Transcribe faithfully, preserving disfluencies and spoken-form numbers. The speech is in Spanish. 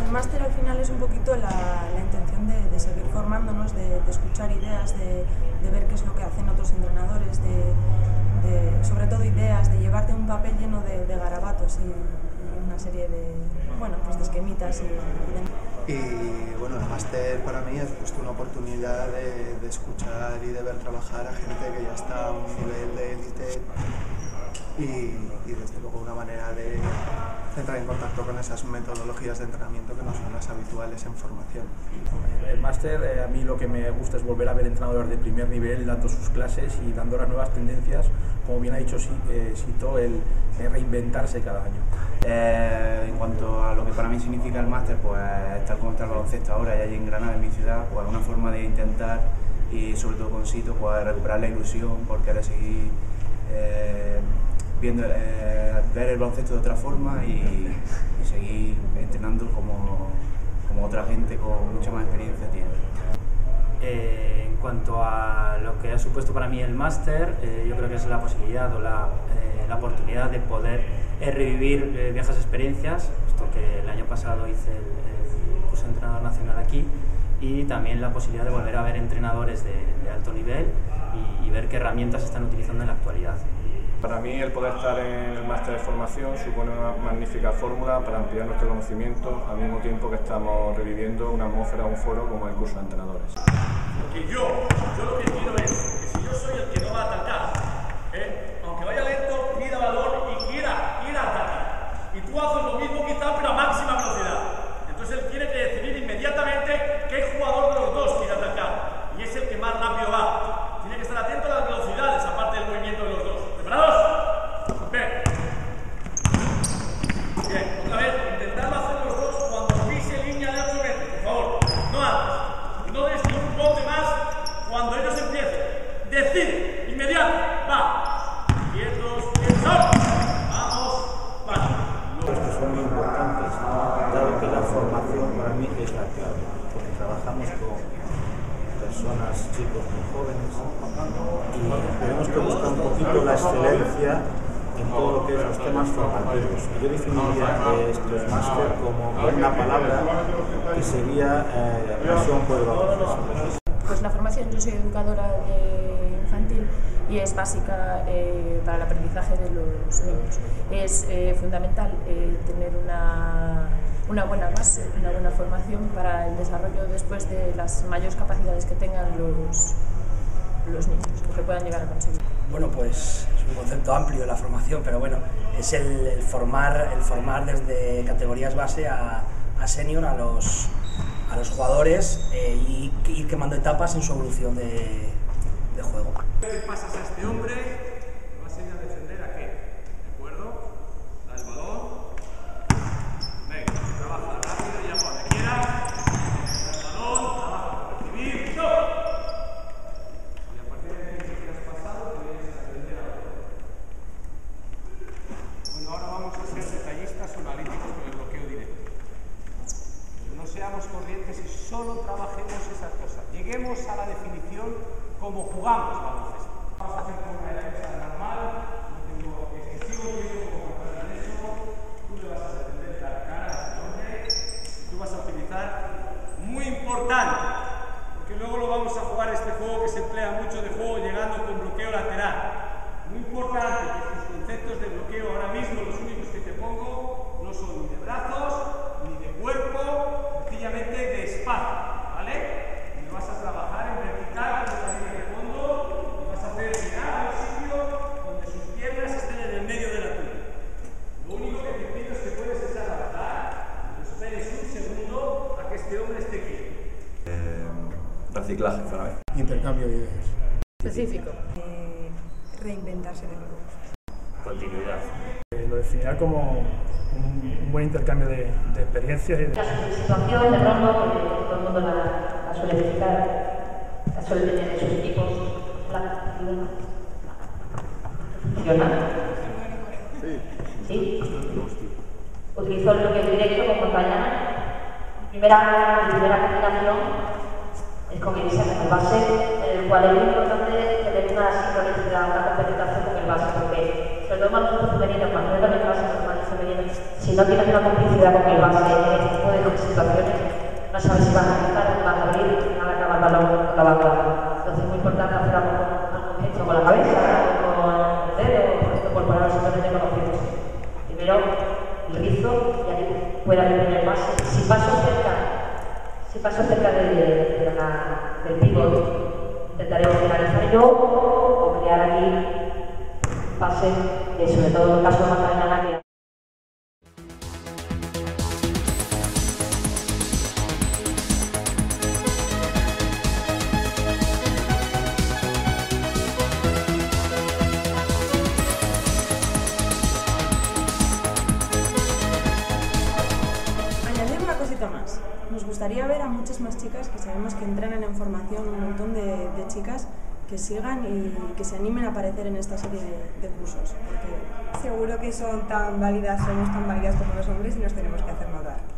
el máster al final es un poquito la, la intención de, de seguir formándonos, de, de escuchar ideas, de, de ver qué es lo que hacen otros entrenadores, de, de, sobre todo ideas, de llevarte un papel lleno de, de garabatos y, y una serie de, bueno, pues de esquemitas y, y de... Y bueno, el máster para mí es pues, una oportunidad de, de escuchar y de ver trabajar a gente que ya está a un nivel de élite y, y desde luego una manera de entrar en contacto con esas metodologías de entrenamiento que no son las habituales en formación. El máster, eh, a mí lo que me gusta es volver a ver entrenadores de primer nivel dando sus clases y dando las nuevas tendencias, como bien ha dicho eh, Sito, el eh, reinventarse cada año. Eh, en cuanto a lo que para mí significa el máster, pues tal como está el baloncesto ahora y allí en Granada, en mi ciudad, pues una forma de intentar, y sobre todo con Sito, pues recuperar la ilusión por querer seguir eh, viendo, eh, ver el baloncesto de otra forma y, y seguir entrenando como, como otra gente con mucha más experiencia tiene. Eh, en cuanto a lo que ha supuesto para mí el máster, eh, yo creo que es la posibilidad o la, eh, la oportunidad de poder eh, revivir eh, viejas experiencias, puesto que el año pasado hice el, el curso de entrenador nacional aquí, y también la posibilidad de volver a ver entrenadores de, de alto nivel y, y ver qué herramientas están utilizando en la actualidad. Para mí el poder estar en el máster de formación supone una magnífica fórmula para ampliar nuestro conocimiento al mismo tiempo que estamos reviviendo una atmósfera, un foro como el curso de entrenadores. Porque yo, yo lo que quiero es que si yo soy el que no va a atacar, ¿eh? aunque vaya lento, pida balón y quiera, quiera atacar. Y tú haces lo mismo quizá pero a máxima velocidad. Entonces él tiene que decidir inmediatamente qué jugador de los dos quiere atacar. Y es el que más rápido va. Tiene que estar atento a las velocidades, aparte del movimiento de los dos. ¿Preparados? Bien. Bien, otra vez, intentadlo hacer los dos cuando pise línea de ocho metros, por favor. No antes. No des ni un bote más cuando ellos empiecen. Decide, inmediato, va. Quietos, quietos. Vamos, vale. Estos son muy importantes, dado que la formación para mí es la clave, porque trabajamos con personas, chicos muy jóvenes y tenemos que buscar un poquito la excelencia en todo lo que es los temas formativos. Y yo definiría estos máster como una palabra que sería eh, pasión por el baloncesto. Pues la formación, yo soy educadora de infantil y es básica eh, para el aprendizaje de los niños. Es eh, fundamental eh, tener una, una buena base, una buena formación para el desarrollo después de las mayores capacidades que tengan los, los niños, lo que puedan llegar a conseguir. Bueno, pues es un concepto amplio de la formación, pero bueno, es el, el, formar, el formar desde categorías base a, a senior a los, a los jugadores eh, y ir quemando etapas en su evolución de, de juego. ¿Qué pasas a este hombre? ¿Lo vas a ir a defender a qué? ¿De acuerdo? Da el balón. Venga, trabaja rápido y ya cuando quieras. Da el balón, trabaja para recibir. ¡No! Y a partir de ahí, si has pasado, te vienes a defender a otro. Bueno, ahora vamos a ser detallistas o analíticos con el bloqueo directo. No seamos corrientes y solo trabajemos esas cosas. Lleguemos a la definición como jugamos baloncesto. Vamos a hacer como una defensa normal, no tengo excesivo tiempo como para eso, tú le vas a defender la cara a este hombre, tú vas a utilizar, muy importante, porque luego lo vamos a jugar este juego que se emplea mucho de juego llegando con bloqueo lateral. Muy importante que estos conceptos de bloqueo ahora mismo los únicos que te pongo no son ni de brazos, ni de cuerpo, sencillamente de espacio, ¿vale? Y lo vas a trabajar en vertical, en la línea de fondo, y vas a hacer llegar a un sitio donde sus piernas estén en el medio de la tuya. Lo único que te pido es que puedes echar a bajar, y esperes un segundo a que este hombre esté quieto. Eh, reciclaje para mí. Intercambio de ideas. Específico. Eh, reinventarse de nuevo. Continuidad. Eh, lo definiría como un, un buen intercambio de, de experiencias y de... La situación de Rondo, porque todo el mundo la, la suele dedicar, la suele tener en sus equipos, la funciona. Sí. ¿Sí? Utilizó el bloqueo directo con Montañana. Primera, primera combinación es con Elisa, con el base, en el cual es muy importante tener una sincronicidad, una compenetración con el base, porque sobre todo en baloncesto femenino, cuando también el base normal y femenino, si no tienes una complicidad con el base, puedes de situaciones, no sabes si van a quitar o van a abrir, van a acabar el balón con la banda. Entonces es muy importante hacer algo con gesto con la cabeza, con el dedo, por esto por poner los sensores de conocimientos. Primero el rizo y ahí pueda venir el pase. Si paso cerca, si paso cerca de, de la, del pivot, intentaré finalizar yo o crear aquí pase, que sobre todo en el caso de Magdalena que más. Nos gustaría ver a muchas más chicas que sabemos que entrenan en formación, un montón de, de chicas que sigan y que se animen a aparecer en esta serie de, de cursos. Porque seguro que son tan válidas, somos tan válidas como los hombres y nos tenemos que hacer notar.